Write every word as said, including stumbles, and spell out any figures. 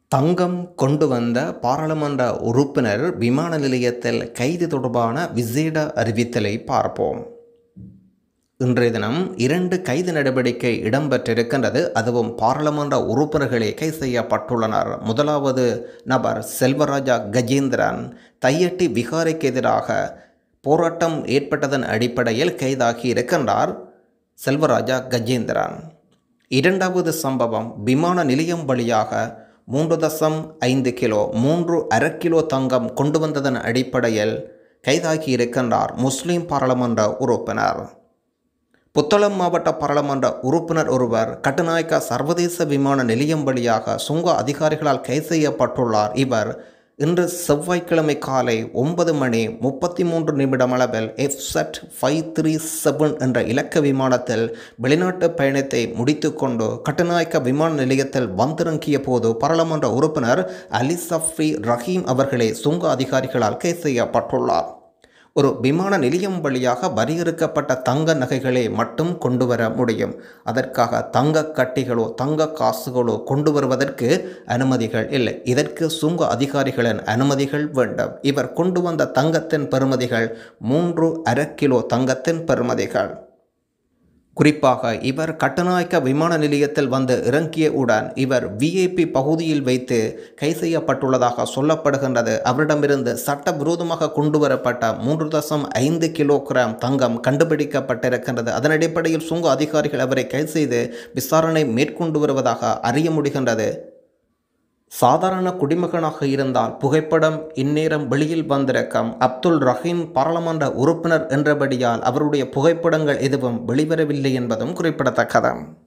தங்கம் கொண்டு வந்த பாராளுமன்ற உறுப்பினர் விமான நிலையத்தில் கைது தொடர்பான விசேட அறிவித்தலை பார்ப்போம். இன்றைய தினம் இரண்டு கைது நடவடிக்கை இடம்பெற்றிருக்கின்றது. அதுவும் பாராளுமன்ற உறுப்பினர்களே கைது செய்யப்பட்டுள்ளனர். முதலாவது நபர் செல்வராஜா கஜேந்திரன் தையட்டி விகாரைக்கு எதிராக போராட்டம் ஏற்பட்டதன் அடிப்படையில் கைதாகி இருக்கின்றார் செல்வராஜா கஜேந்திரன். இரண்டாவது சம்பவம் விமான நிலையம் வழியாக மூன்று தசம் ஐந்து கிலோ மூன்று அரை கிலோ தங்கம் கொண்டு வந்ததன் அடிப்படையில் கைதாகி இருக்கின்றார் முஸ்லிம் பாராளுமன்ற உறுப்பினர். புத்தளம் மாவட்ட பாராளுமன்ற உறுப்பினர் ஒருவர் கட்டுநாயக்கா சர்வதேச விமான நிலையம் வழியாக சுங்க அதிகாரிகளால் கைது செய்யப்பட்டுள்ளார். இவர் இன்று செவ்வாய்க்கிழமை காலை ஒன்பது மணி முப்பத்தி மூன்று நிமிடம் அளவில் எஃப்செட் ஃபைவ் த்ரீ செவன் என்ற இலக்க விமானத்தில் வெளிநாட்டு பயணத்தை முடித்துக்கொண்டு கட்டுநாயக்கா விமான நிலையத்தில் வந்திறங்கிய போது பாராளுமன்ற உறுப்பினர் அலி சஃப்ரி ரஹீம் அவர்களே சுங்க அதிகாரிகளால் கைது செய்யப்பட்டுள்ளார். ஒரு விமான நிலையம் வழியாக வரையறுக்கப்பட்ட தங்க நகைகளை மட்டும் கொண்டு வர முடியும். அதற்காக தங்க கட்டிகளோ தங்க காசுகளோ கொண்டு வருவதற்கு அனுமதிகள் இல்லை. இதற்கு சுங்க அதிகாரிகளின் அனுமதிகள் வேண்டும். இவர் கொண்டு வந்த தங்கத்தின் பெறுமதிகள் மூன்று அரை கிலோ தங்கத்தின் பெறுமதிகள். குறிப்பாக இவர் கட்டுநாயக்கா விமான நிலையத்தில் வந்து இறங்கியவுடன் இவர் விஐபி பகுதியில் வைத்து கைது செய்யப்பட்டுள்ளதாக சொல்லப்படுகின்றது. அவரிடமிருந்து சட்டவிரோதமாக கொண்டு வரப்பட்ட மூன்று தசம் ஐந்து கிலோகிராம் தங்கம் கண்டுபிடிக்கப்பட்டிருக்கின்றது. அதன் அடிப்படையில் சுங்க அதிகாரிகள் அவரை கைது செய்து விசாரணை மேற்கொண்டு வருவதாக அறிய முடிகின்றது. சாதாரண குடிமகனாக இருந்தால் புகைப்படம் இந்நேரம் வெளியில் வந்திருக்கும். அப்துல் ரஹீம் பாராளுமன்ற உறுப்பினர் என்றபடியால் அவருடைய புகைப்படங்கள் எதுவும் வெளிவரவில்லை என்பதும் குறிப்பிடத்தக்கது.